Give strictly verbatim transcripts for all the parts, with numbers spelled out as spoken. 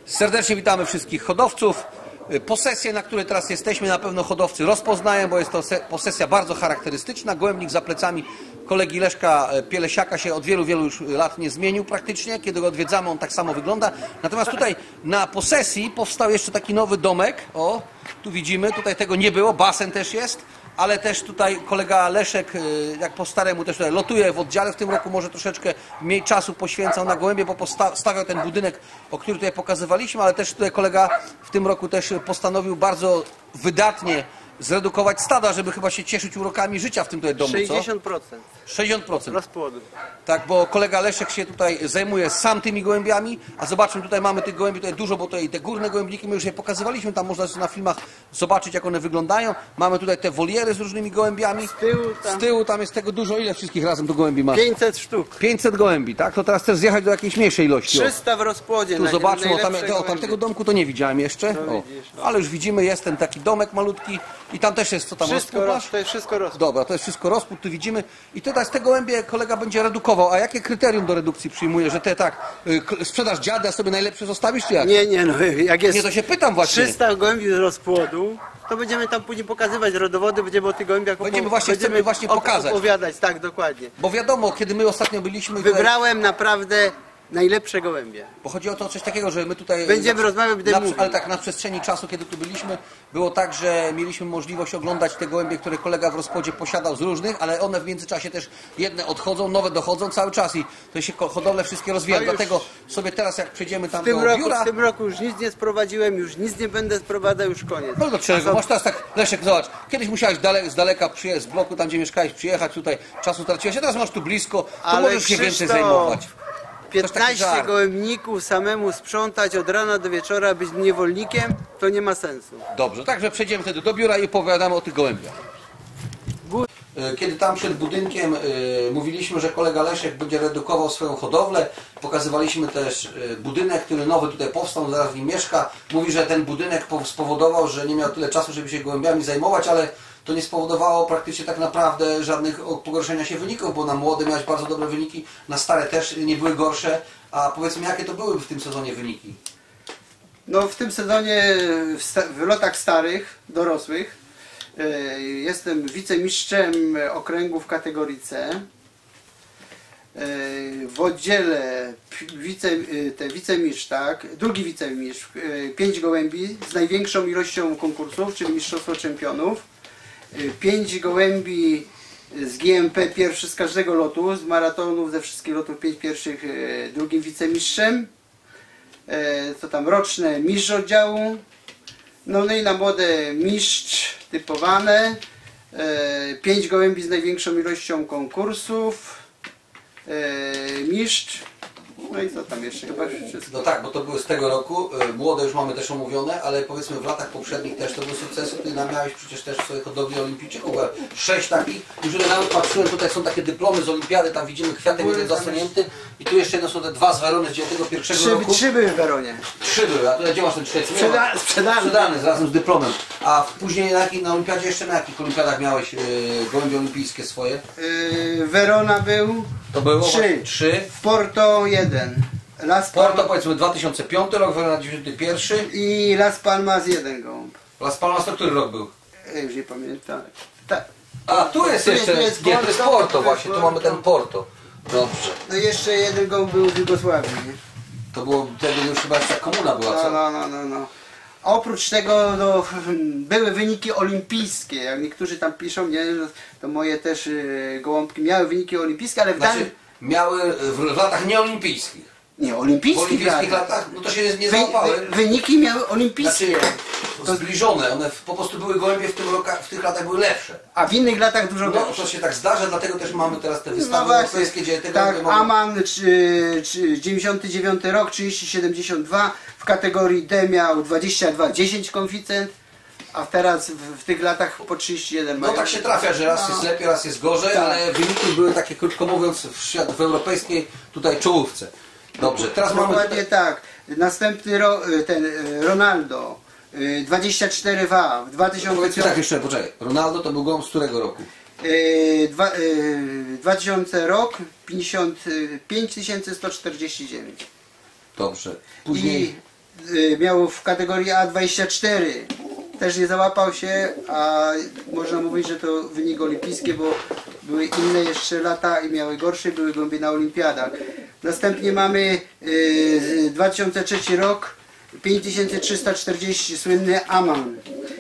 Serdecznie witamy wszystkich hodowców. Posesję, na której teraz jesteśmy, na pewno hodowcy rozpoznają, bo jest to posesja bardzo charakterystyczna. Gołębnik za plecami kolegi Leszka Pielesiaka się od wielu, wielu już lat nie zmienił praktycznie. Kiedy go odwiedzamy, on tak samo wygląda. Natomiast tutaj na posesji powstał jeszcze taki nowy domek. O, tu widzimy, tutaj tego nie było, basen też jest. Ale też tutaj kolega Leszek, jak po staremu, też tutaj lotuje w oddziale. W tym roku może troszeczkę mniej czasu poświęcał na gołębie, bo stawiał ten budynek, o który tutaj pokazywaliśmy, ale też tutaj kolega w tym roku też postanowił bardzo wydatnie zredukować stada, żeby chyba się cieszyć urokami życia w tym tutaj domu, sześćdziesiąt procent. co? sześćdziesiąt procent. Rozpłodu. Tak, bo kolega Leszek się tutaj zajmuje sam tymi gołębiami, a zobaczmy, tutaj mamy tych gołębi tutaj dużo, bo tutaj te górne gołębniki my już je pokazywaliśmy, tam można na filmach zobaczyć, jak one wyglądają. Mamy tutaj te woliery z różnymi gołębiami. Z tyłu tam, Z tyłu tam jest tego dużo. Ile wszystkich razem tu gołębi masz? pięćset sztuk. pięćset gołębi, tak? To teraz też zjechać do jakiejś mniejszej ilości. trzysta w rozpłodzie. Tu zobaczmy, o, tam, najlepsze o, tam tego domku to nie widziałem jeszcze, o, ale już widzimy, jest ten taki domek malutki i tam też jest, co tam Wszystko, rozpód roz, masz? to jest wszystko rozpłód. Dobra, to jest wszystko rozpód, tu widzimy. I tutaj z te gołębie kolega będzie redukował. A jakie kryterium do redukcji przyjmuje? Że te tak, y, sprzedaż dziady, a sobie najlepsze zostawisz, czy jak? Nie, nie, no jak jest Nie, to się pytam właśnie. trzysta gołębi z rozpłodu, to będziemy tam później pokazywać rodowody, będziemy o tych gołębiach Będziemy właśnie, będziemy chcemy właśnie pokazać. opowiadać, tak, dokładnie. Bo wiadomo, kiedy my ostatnio byliśmy... Tutaj, Wybrałem naprawdę najlepsze gołębie. bo chodzi o to coś takiego, że my tutaj... Będziemy na, rozmawiać, będziemy na, mówić. Ale tak, na przestrzeni czasu, kiedy tu byliśmy, było tak, że mieliśmy możliwość oglądać te gołębie, które kolega w rozpłodzie posiadał z różnych, ale one w międzyczasie też jedne odchodzą, nowe dochodzą cały czas i to się hodowle wszystkie rozwijają. No już Dlatego sobie teraz, jak przejdziemy tam W tym, do roku, biura... w tym roku już nic nie sprowadziłem, już nic nie będę sprowadzał, już koniec. No do czego? A Masz teraz tak, Leszek, zobacz, kiedyś musiałeś dale, z daleka przyjechać, z bloku, tam gdzie mieszkałeś, przyjechać tutaj, czasu traciłeś, a teraz masz tu blisko, to Ale możesz się więcej Krzysztof, zajmować. piętnaście gołębników samemu sprzątać od rana do wieczora, być niewolnikiem, to nie ma sensu. Dobrze, także przejdziemy wtedy do biura i opowiadamy o tych gołębiach. Kiedy tam przed budynkiem y, mówiliśmy, że kolega Leszek będzie redukował swoją hodowlę, pokazywaliśmy też y, budynek, który nowy tutaj powstał, zaraz w nim mieszka. Mówi, że ten budynek spowodował, że nie miał tyle czasu, żeby się gołębiami zajmować, ale to nie spowodowało praktycznie tak naprawdę żadnych pogorszenia się wyników, bo na młode miałeś bardzo dobre wyniki, na stare też nie były gorsze. A powiedzmy, jakie to były w tym sezonie wyniki? No w tym sezonie w, sta w lotach starych, dorosłych, yy, jestem wicemistrzem okręgu w kategorii C. Yy, w oddziale wice, yy, te wicemistrz, tak, drugi wicemistrz, yy, pięć gołębi z największą ilością konkursów, czyli Mistrzostwo Czempionów. Yy, pięć gołębi z G M P, pierwszy z każdego lotu, z maratonów, ze wszystkich lotów, pięć pierwszych, yy, drugim wicemistrzem. Co tam, roczne mistrz oddziału, no, no i na młode mistrz typowane, pięć gołębi z największą ilością konkursów, mistrz, no i co tam jeszcze, chyba wszystko. No tak, bo to były z tego roku, młode już mamy też omówione, ale powiedzmy w latach poprzednich też to były sukcesy. Ty miałeś przecież też w swojej hodowli olimpijczyków, sześć takich, już tutaj nawet patrzyłem, tutaj są takie dyplomy z olimpiady, tam widzimy kwiatek jeden zasunięty i tu jeszcze jedno są te dwa z Werony z dziewięćdziesiątego pierwszego Trzy, roku. trzy były w Weronie. Trzy były, a tutaj gdzie masz ten trzeci? Sprzeda sprzedany. Sprzedany razem z dyplomem. A później na, jaki, na olimpiadzie jeszcze na jakich olimpiadach miałeś yy, gołębie olimpijskie swoje? Yy, Werona był To było trzy. trzy. W Porto jeden. Las Porto Palmas powiedzmy dwa tysiące piąty rok, Werona dziewięćdziesiąty pierwszy. i Las Palmas jeden gołąb. Las Palmas to który rok był? Yy, już nie pamiętam. Tak. A tu jest Tu jeszcze, jest- tu jest nie, to jest Porto, Porto tu jest właśnie, tu Porto. mamy ten Porto. Dobrze. No jeszcze jeden gołąb był z Jugosławii, nie? To było, wtedy już chyba ta komuna była, No, co? no, no, no, no. A oprócz tego no, były wyniki olimpijskie, jak niektórzy tam piszą, nie, to moje też y, gołąbki miały wyniki olimpijskie, ale w Znaczy, danym... miały w latach nieolimpijskich. Nie, W olimpijskich, olimpijskich latach. latach, no to się nie, nie Wy, załapały. wy, wyniki miały olimpijskie, Znaczy, to zbliżone, one po prostu były gołębie w, tym roka, w tych latach były lepsze. a w innych latach dużo No gorsze. to się tak zdarza, dlatego też mamy teraz te wystawy No właśnie, europejskie, gdzie tego tak, nie mogą... Aman czy, czy dziewięćdziesiąty dziewiąty rok, trzydzieści siedemdziesiąt dwa, w kategorii D miał dwadzieścia dwa dziesięć koeficjent, a teraz w, w tych latach po trzydzieści jeden No mają. tak się trafia, że raz No. jest lepiej, raz jest gorzej, Tak. ale wyniki były takie, krótko mówiąc, w, świat, w europejskiej tutaj czołówce. Dobrze, teraz mamy... Dokładnie Tutaj... tak. Następny ro, ten Ronaldo dwadzieścia cztery W w dwa tysiące Powiedzmy tak jeszcze, poczekaj. Ronaldo to był gołąb z którego roku? Yy, dwa, yy, dwa tysiące rok pięćdziesiąt pięć tysięcy sto czterdzieści dziewięć. Dobrze. Później... I y, miał w kategorii A dwadzieścia cztery. Też nie załapał się, a można mówić, że to wynik olimpijski, bo były inne jeszcze lata i miały gorsze, były gołębie na olimpiadach. Następnie mamy y, dwa tysiące trzeci rok, pięć tysięcy trzysta czterdzieści, słynny Aman.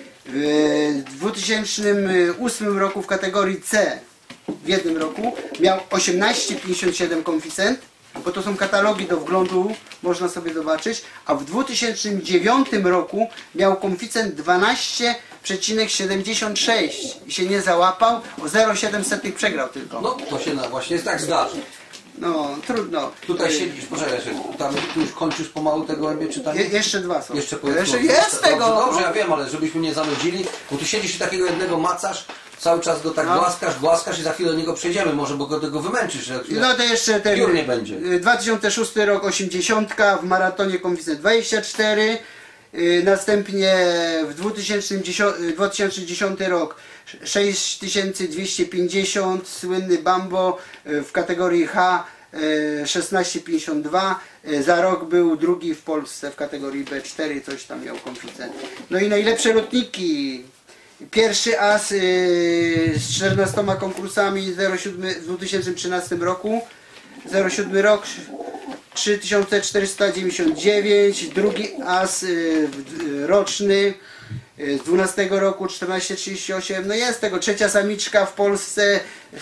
W dwa tysiące ósmym roku w kategorii C w jednym roku miał osiemnaście przecinek pięćdziesiąt siedem koeficjent, bo to są katalogi do wglądu, można sobie zobaczyć, a w dwa tysiące dziewiątym roku miał koeficjent dwanaście przecinek siedemdziesiąt sześć i się nie załapał, o zero przecinek siedem przegrał tylko. No to się na, właśnie jest tak zdarzy. No, trudno. Tutaj siedzisz, poczekaj, tam tu już kończysz pomału te gołębie czytanie? Je, jeszcze dwa są. Jeszcze, jeszcze jest dobrze, tego! Dobrze, dobrze, ja wiem, ale żebyśmy nie zanudzili, bo tu siedzisz i takiego jednego macasz, cały czas go tak no. głaskasz, głaskasz i za chwilę do niego przejdziemy, może bo go tego wymęczysz. No to jeszcze ten piór nie będzie. dwa tysiące szósty rok osiemdziesiąt, w maratonie koeficjent dwadzieścia cztery, następnie w dwa tysiące dziesiąty rok sześć tysięcy dwieście pięćdziesiąt, słynny Bambo w kategorii H szesnaście przecinek pięćdziesiąt dwa, za rok był drugi w Polsce w kategorii B cztery, coś tam miał koeficjent. No i najlepsze lotniki. Pierwszy as z czternastoma konkursami zero siedem w dwa tysiące trzynastym roku, zero siedem rok trzy tysiące czterysta dziewięćdziesiąt dziewięć, drugi as roczny z dwunastego roku czternaście trzydzieści osiem, no jest tego, trzecia samiczka w Polsce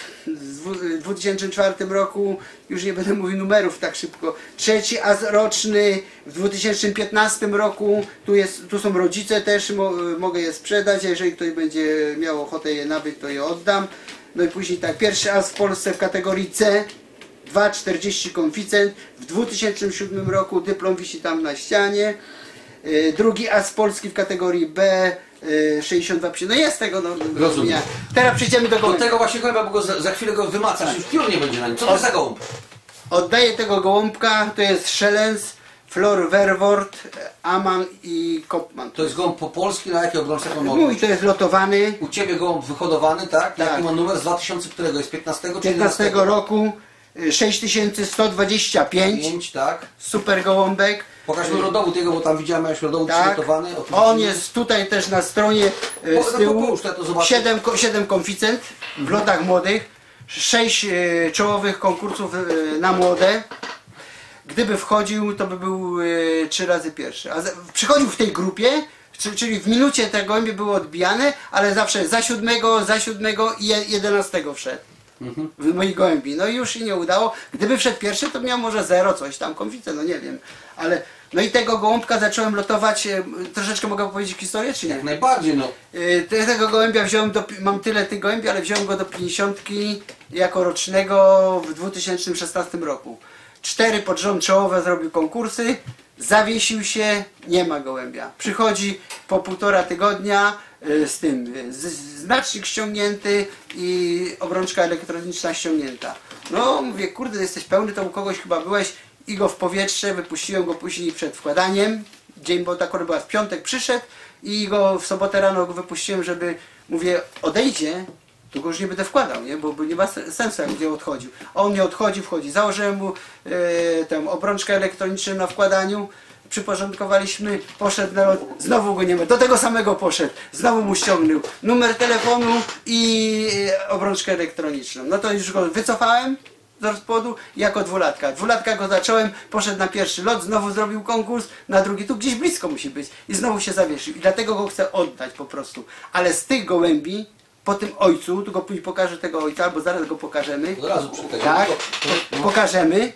w dwa tysiące czwartym roku, już nie będę mówił numerów tak szybko, trzeci as roczny w dwa tysiące piętnastym roku, tu, jest, tu są rodzice też, mo, mogę je sprzedać, jeżeli ktoś będzie miał ochotę je nabyć, to je oddam. No i później tak, pierwszy as w Polsce w kategorii C, dwa przecinek czterdzieści koeficjent, w dwa tysiące siódmym roku dyplom wisi tam na ścianie. Drugi as Polski w kategorii B, sześćdziesiąt dwa przecinek. No jest tego, no. Rozumiem. Teraz przejdziemy do gołębia. Do tego właśnie gołębia, bo go za, za chwilę go wymacasz, tak. Już piór nie będzie na nim. Co to za gołąb? Oddaję tego gołąbka, to jest Szelens, Flor Verwoerd, Aman i Kopman. To jest gołąb po polski, na jakiej obrączce pan ma? Mój to jest lotowany. U Ciebie gołąb wyhodowany, tak? Tak. Jaki ma numer? Z dwa tysiące którego? Jest piętnastego czy piętnastego roku, sześć tysięcy sto dwadzieścia pięć. pięć, tak. Super gołąbek. Pokaż mi rodowód jego, bo tam widziałem, że rodowód tak. przygotowany. On jest tutaj też na stronie po, z tyłu. No to to zobaczę. siedem koeficjent w lotach młodych. sześć e, czołowych konkursów e, na młode. Gdyby wchodził, to by był e, trzy razy pierwszy. A z, przychodził w tej grupie, czyli w minucie te gołębie były odbijane, ale zawsze za siódmego, za siódmego i jedenastego wszedł. Mhm. W moich gołębi. No i już się nie udało. Gdyby wszedł pierwszy, to miał może zero, coś tam, konficę, no nie wiem. Ale no i tego gołąbka zacząłem lotować. Troszeczkę mogę powiedzieć historię, czy nie? Jak najbardziej, no. Tego gołębia wziąłem do, mam tyle tych gołębi, ale wziąłem go do pięćdziesiątki jako rocznego w dwa tysiące szesnastym roku. Cztery pod rząd czołowe zrobił konkursy, zawiesił się, nie ma gołębia. Przychodzi po półtora tygodnia z tym, z, znacznik ściągnięty i obrączka elektroniczna ściągnięta. No mówię, kurde, jesteś pełny, to u kogoś chyba byłeś, i go w powietrze, wypuściłem go później przed wkładaniem. Dzień, bo ta korba była w piątek, przyszedł i go w sobotę rano go wypuściłem, żeby, mówię, odejdzie, to go już nie będę wkładał, nie? Bo, bo nie ma sensu, jak gdzie odchodził. A on nie odchodzi, wchodzi. Założyłem mu e, tę obrączkę elektroniczną na wkładaniu, przyporządkowaliśmy, poszedł na lot, znowu go nie ma, do tego samego poszedł, znowu mu ściągnął numer telefonu i e, obrączkę elektroniczną. No to już go wycofałem z rozpłodu jako dwulatka. Dwulatka go zacząłem, poszedł na pierwszy lot, znowu zrobił konkurs, na drugi, tu gdzieś blisko musi być i znowu się zawiesił. I dlatego go chcę oddać po prostu. Ale z tych gołębi, po tym ojcu, tu go później pokażę tego ojca, albo zaraz go pokażemy. Od razu przy tego. Tak, pokażemy.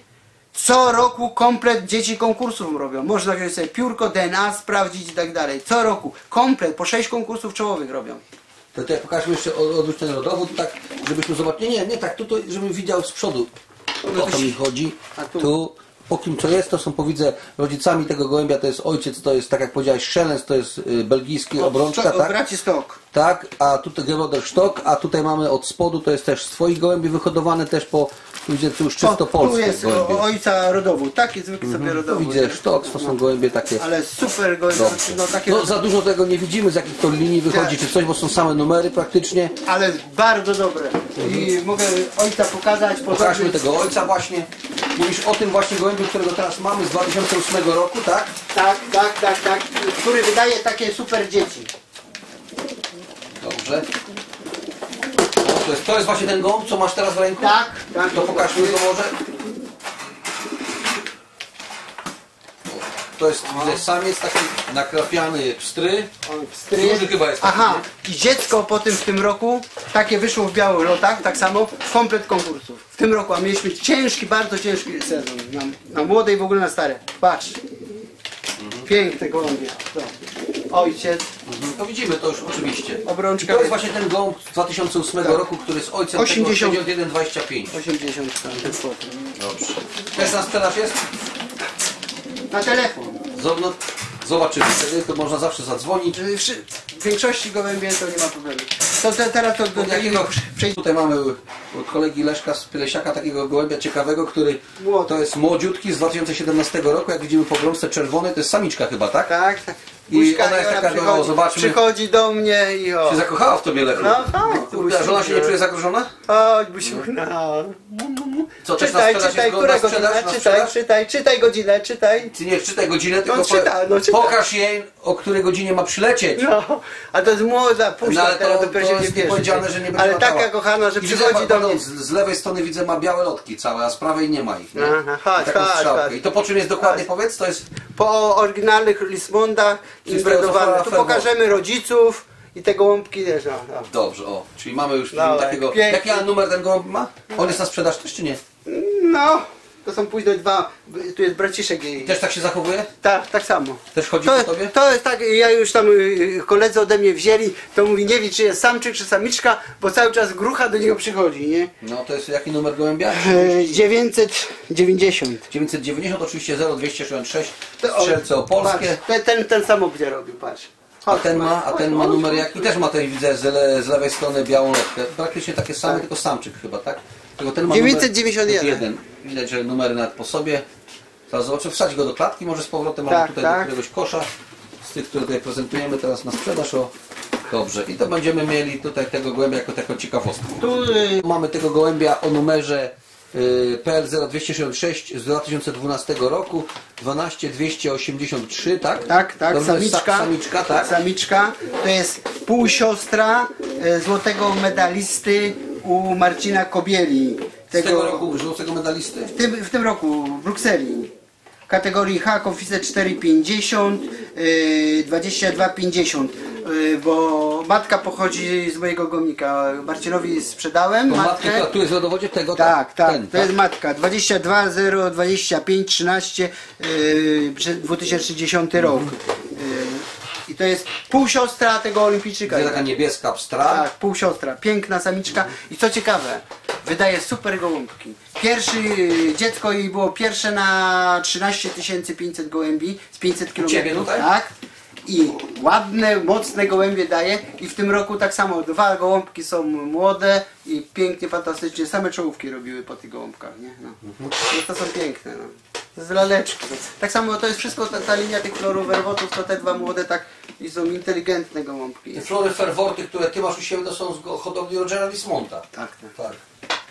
Co roku komplet dzieci konkursów robią. Można wziąć sobie piórko, D N A, sprawdzić i tak dalej. Co roku komplet, po sześć konkursów czołowych robią. To tutaj pokażmy jeszcze odwróć ten rodowód, tak, żebyśmy zobaczyli. Nie, nie, nie tak, tu, tu żebym widział z przodu. No o to mi chodzi. Tu. tu, po kim co jest, to są, powiedzę, rodzicami tego gołębia, to jest ojciec, to jest, tak jak powiedziałeś, Szelens, to jest y, belgijski obrączka, tak? tak? Braci Stok. Tak, a tutaj Geroder Sztok, a tutaj mamy od spodu, to jest też z twoich gołębi wyhodowane też po, tu widzę, tu już czysto polskie tu jest gołębie. O, ojca rodowód, taki zwykły mhm. sobie rodowód. Tu widzę Sztok, to są gołębie takie. Ale super gołębie. No, takie... no za dużo tego nie widzimy, z jakich to linii wychodzi, tak. Czy coś, bo są same numery praktycznie. Ale bardzo dobre. I mhm. mogę ojca pokazać. Pokażmy tego ojca właśnie. Mówisz o tym właśnie gołębiu, którego teraz mamy z dwa tysiące ósmego roku, tak? Tak, tak, tak, tak. Który wydaje takie super dzieci. Dobrze. O, to, jest, to jest właśnie ten gołąb, co masz teraz w ręku? Tak, tak. To pokażmy go może. To jest widzę, samiec taki nakrapiany pstry. Stry. Duży chyba jest taki, Aha, i dziecko po tym w tym roku, takie wyszło w białych lotach, tak samo, komplet konkursów. W tym roku, a mieliśmy ciężki, bardzo ciężki sezon. Na, na młode i w ogóle na stare. Patrz. Mhm. Piękne gołębie. To. Ojciec. Mhm. To widzimy to już oczywiście. Obrączka. I to jest właśnie ten gołąb z dwa tysiące ósmego Tak. roku, który jest ojcem osiemdziesiąt. tego jeden dwadzieścia pięć. osiemdziesiąt tam. Dobrze. Też na sprzedaż jest? Na telefon. No, zobaczymy. Wtedy to można zawsze zadzwonić. W większości gołębie to nie ma problemu. To te, teraz to do takiego przejść. Tutaj mamy od kolegi Leszka z Pielesiaka takiego gołębia ciekawego, który Młody. to jest młodziutki z dwa tysiące siedemnastego roku. Jak widzimy po grąbce czerwonej, to jest samiczka chyba, tak? Tak, tak. I Buźka, ona jest i taka, przychodzi, no, zobaczmy. przychodzi do mnie i o. Się zakochała w tobie, Lechu. No, chodź, Kurde, a żona się nie czuje zagrożona? Chodź, Busiu. No. Co, też na Czytaj, sprzedaż czytaj, jest go- która na sprzedaż, godzina? na Czytaj, sprzedaż? czytaj, czytaj godzinę, czytaj. Ty nie czytaj godzinę, tylko No, czyta, no, czyta. pokaż jej, o której godzinie ma przylecieć. No, a to jest młoda, puszcza, No, ale teraz to- dopiero to się jest nie bierze. powiedziane, że nie będzie Ale latała. taka kochana, że I widzę, przychodzi do pardon, mnie. z, z lewej strony widzę ma białe lotki całe, a z prawej nie ma ich. Nie? Aha, chodź, Taką chodź, strzałkę. chodź. I to po czym jest dokładnie, Chodź. powiedz? To jest Po oryginalnych Lismondach Czyli imbredowane. Flora Tu Fervor. pokażemy rodziców i te gołąbki też. No, no. dobrze, o. Czyli mamy już Dawaj, takiego. pięknie. Jaki numer ten gołąb ma? On jest na sprzedaż też czy nie? no, to są późno dwa, tu jest braciszek jej. Też tak się zachowuje? Tak, tak samo. Też chodzi To, po tobie? to jest tak, ja już tam y, koledzy ode mnie wzięli, to mówi nie wie czy jest samczyk czy samiczka, bo cały czas grucha do niego przychodzi, nie? No to jest jaki numer gołębia? E, dziewięćset dziewięćdziesiąt. dziewięćset dziewięćdziesiąt, oczywiście zero dwieście sześćdziesiąt sześć, To o, strzelce opolskie. Patrz, ten, ten, ten sam będzie robił, patrz. A Chodź, ten ma, a ten ma chodź, numer chodź. jaki? Też ma ten, widzę, z, le, z lewej strony białą lotkę. Praktycznie takie same, Tak. tylko samczyk chyba, tak? Tylko ten ma dziewięćset dziewięćdziesiąt jeden. numer Widać, że numery nawet po sobie. Zaraz zobaczę, wsadź go do klatki, może z powrotem Tak, mamy tutaj tak. do któregoś kosza. Z tych, które tutaj prezentujemy teraz na sprzedaż. O, dobrze. I to będziemy mieli tutaj tego gołębia jako taką ciekawostkę. Tu y, Mamy tego gołębia o numerze y, P L zero dwieście sześćdziesiąt sześć z dwa tysiące dwunastego roku, dwanaście dwieście osiemdziesiąt trzy, tak? tak, tak, Dobrze, samiczka. sa, samiczka, tak? Samiczka. To jest półsiostra e, złotego medalisty u Marcina Kobieli. Z tego roku żółtego medalisty? W tym, w tym roku w Brukseli. Kategorii H, konfisę cztery pięćdziesiąt, yy, dwadzieścia dwa pięćdziesiąt, yy, bo matka pochodzi z mojego gomnika. Marcinowi sprzedałem To matkę. matkę, tu jest w rodowodzie tego? Tak, tak, ten, to jest matka. dwadzieścia dwa zero dwadzieścia pięć trzynaście yy, dwa tysiące dziesiąty rok. Yy, I to jest półsiostra tego olimpijczyka. To jest taka niebieska pstra. Tak, półsiostra, piękna samiczka i co ciekawe, wydaje super gołąbki. Pierwszy, dziecko jej było pierwsze na trzynaście tysięcy pięćset gołębi z pięćset ciebie kilometrów. tutaj? Tak. I ładne, mocne gołębie daje i w tym roku tak samo dwa gołąbki są młode i pięknie, fantastycznie, same czołówki robiły po tych gołąbkach, nie? No, no to są piękne, no. To jest laleczki. Tak samo to jest wszystko, ta, ta linia tych florów werwotów, to te dwa młode tak i są inteligentne gołąbki. Te flory ferworty, które ty masz u siebie, to są z go- hodowli Rogera Lismonta. Tak, tak. Tak.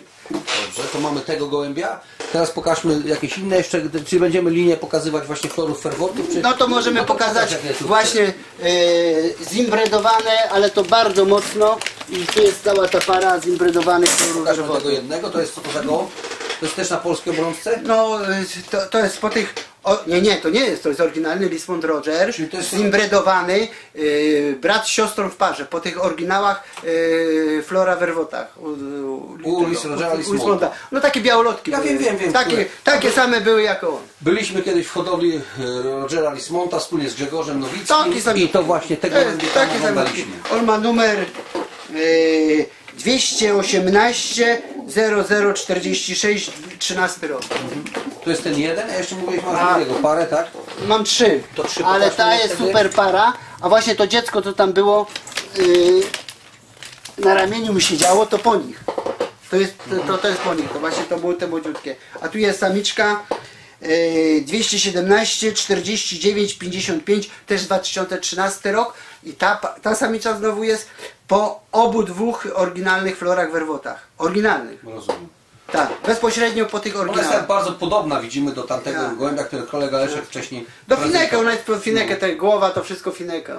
Dobrze, to mamy tego gołębia. Teraz pokażmy jakieś inne jeszcze, czy będziemy linię pokazywać właśnie florów ferwortów? Czy... No to możemy No to pokazać pokaż, jakie tu- właśnie e, zimbredowane, ale to bardzo mocno i tu jest cała ta para zimbredowanych florów Pokażmy tego werwotów. jednego, to jest co to za gołąb? To jest też na polskiej obrączce? No e, to, to jest po tych, o, nie nie, to nie jest, to jest oryginalny Lismond Roger, Czyli to jest- zimbredowany, e, brat z siostrą w parze, po tych oryginałach e, Flora werwotach. U, u, U Lis- Rogera Lismonda. No takie białolotki. Ja były. wiem, wiem, wiem, Takie, które. takie same były jak on. Byliśmy kiedyś w hodowli e, Rogera Lismonta wspólnie z Grzegorzem Nowickim Taki sam- i to właśnie tego To gołębia jest tam taki sam. oglądaliśmy. On ma numer e, dwieście osiemnaście zero zero czterdzieści sześć trzynasty rok. To jest ten jeden, a jeszcze mówiłeś, masz A. drugiego parę, tak? Mam trzy, To trzy ale pokażmy ta mi jest wtedy. super para, a właśnie to dziecko, co tam było yy, na ramieniu mi siedziało, to po nich. To jest, to, to, to jest po nich, to właśnie to były te młodziutkie. A tu jest samiczka yy, dwieście siedemnaście czterdzieści dziewięć pięćdziesiąt pięć, też dwa tysiące trzynasty rok i ta, pa- ta samica znowu jest po obu dwóch oryginalnych florach werwotach. Oryginalnych. Rozumiem. Tak, bezpośrednio po tych Ona jest oryginałach. tak bardzo podobna, widzimy, do tamtego Tak. gołębia, który kolega Leszek wcześniej... Do fineka, prezentował. ona jest po finekę, ta głowa to wszystko fineka.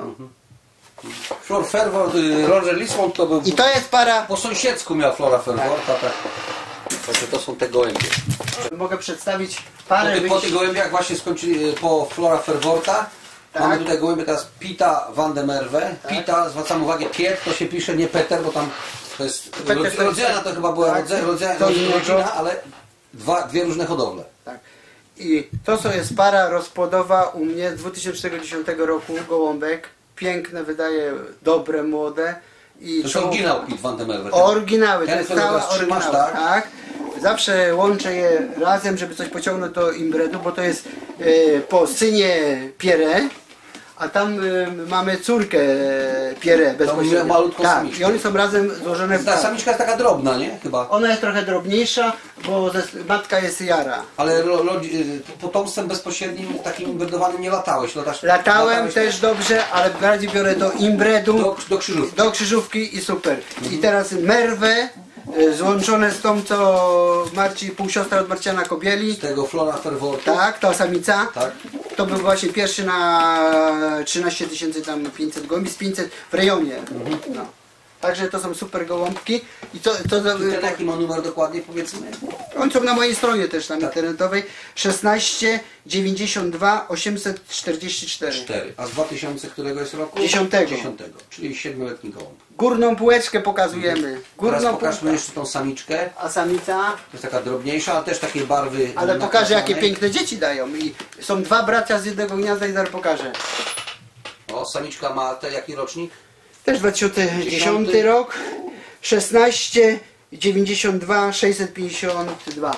Flor Fervor, y, Roger Lismont to był... I to jest para... Po sąsiedzku miał Flora Fervorta, tak. Także to są te gołębie. Mogę przedstawić Po, parę ty, po wyjść... tych gołębiach właśnie skończyli, po Flora Fervorta. Tak. Mamy tutaj gołębie teraz Pita van de Merwe. Tak. Pita, zwracam uwagę, Piet, to się pisze nie Peter, bo tam to jest... Peter to jest- Rodzina to chyba była tak, rodze, rodze, to innego. rodzina, ale dwa, dwie różne hodowle. Tak. I to co jest para rozpłodowa u mnie z dwa tysiące dziesiątego roku, gołąbek. Piękne, wydaje, dobre, młode. I To jest oryginał Pit van de Merwe. Oryginały, to Ten, jest którego cała teraz trzymasz, oryginał, tak? tak. Zawsze łączę je razem, żeby coś pociągnąć do imbredu, bo to jest e, po synie Pierre, a tam e, mamy córkę Pierre bezpośrednio. malutką Tak, samiczkę. i one są razem złożone w Ta par. samiczka jest taka drobna, nie? Chyba. Ona jest trochę drobniejsza, bo ze, matka jest Jara. Ale ro, ro, y, potomstwem bezpośrednim, takim impredowanym nie latałeś. Latasz, Latałem latałeś też dobrze, ale bardziej biorę do imbredu, do, do krzyżówki. do krzyżówki i super. I teraz Merwę e, złączone z tą, co Marci, półsiostra od Marciana Kobieli. Z tego Flora Fervorta. Tak, ta samica. Tak. To był właśnie pierwszy na trzynaście tysięcy tam pięćset gołębi, z pięćset w rejonie. No. Także to są super gołąbki. I to, to, to, I ten jaki ma numer dokładnie, powiedzmy? oni są na mojej stronie też tam internetowej. szesnaście dziewięćdziesiąt dwa osiemset czterdzieści cztery. cztery. A z dwa tysiące którego jest roku? Dziesiątego. Dziesiątego. Czyli siedmioletni gołąb. Górną półeczkę pokazujemy. Teraz Górną pokażmy półkę. jeszcze tą samiczkę. A samica? To jest taka drobniejsza, ale też takiej barwy. Ale pokażę jakie nakrapianej. piękne dzieci dają. I są dwa bracia z jednego gniazda i zaraz pokażę. O, samiczka ma te jaki rocznik? Też dwa tysiące dziesiąty rok. szesnaście dziewięćdziesiąt dwa sześćset pięćdziesiąt dwa.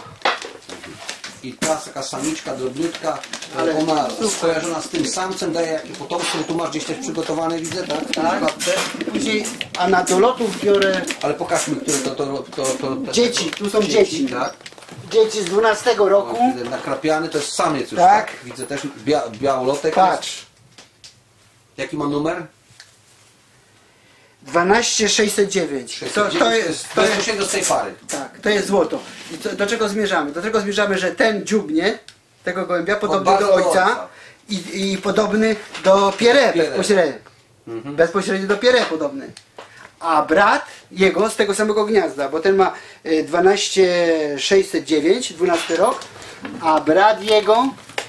I teraz taka samiczka drobniutka, Ale ale ona super. skojarzona z tym samcem, daje jakie potomstwo. Tu masz gdzieś też przygotowane, widzę, tak? W Tak. klatce. Później, a na do lotów biorę Ale pokażmy, które to... to, to, to, to dzieci. Tu są dzieci. Tak. Dzieci z dwunastego roku. O, widzę, nakrapiany, to jest samiec już, Tak. tak? Widzę też bia, białolotek. Patrz. Jaki ma numer? dwanaście sześćset dziewięć. To, to jest, to jest, bezpośrednio z tej pary. tak, to jest złoto. I to, do czego zmierzamy? Do czego zmierzamy, że ten dziubnie tego gołębia podobny bardzo do do ojca ojca. i, i podobny do Pierre Pierre. bezpośrednio. Bezpośrednio do Pierre podobny. A brat jego z tego samego gniazda, bo ten ma y, dwanaście sześćset dziewięć, dwunasty rok, a brat jego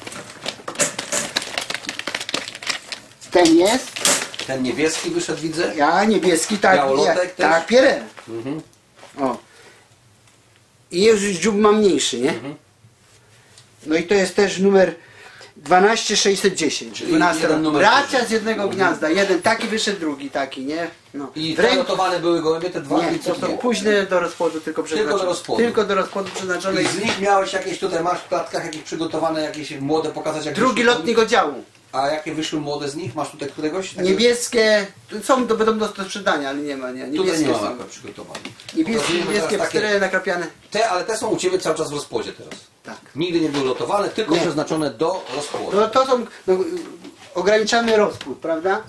ten jest, Ten niebieski wyszedł, widzę. ja niebieski, tak, Białolotek ja, też? tak, Pierre. Mhm. O. I już dziób ma mniejszy, nie? Mhm. No i to jest też numer dwanaście sześćset dziesięć. Czyli dwunasty jeden rok. numer Bracia wyżej. z jednego gniazda. Jeden taki wyszedł, drugi taki, nie? No. I W ręku- lotowane były gołębie, te dwa Nie, i to co są nie. późne do rozpłodu tylko przeznaczone. do rozpłodu. Tylko do rozpłodu przeznaczone. I z nich miałeś jakieś tutaj, masz w klatkach jakieś przygotowane, jakieś młode pokazać? Jak Drugi wyszły? lotnik oddziału. A jakie wyszły młode z nich? Masz tutaj któregoś? Takiego? Niebieskie, są to będą do sprzedania, ale nie ma, nie. Tutaj Niebieskie nie ma są. akurat przygotowane. Niebieskie, Pokazujemy niebieskie teraz takie- pstry nakrapiane. Te, ale te są u Ciebie cały czas w rozpłodzie teraz. Tak. Nigdy nie były lotowane, tylko Nie. przeznaczone do rozpłodu. No to są, no, ograniczamy rozpód, prawda?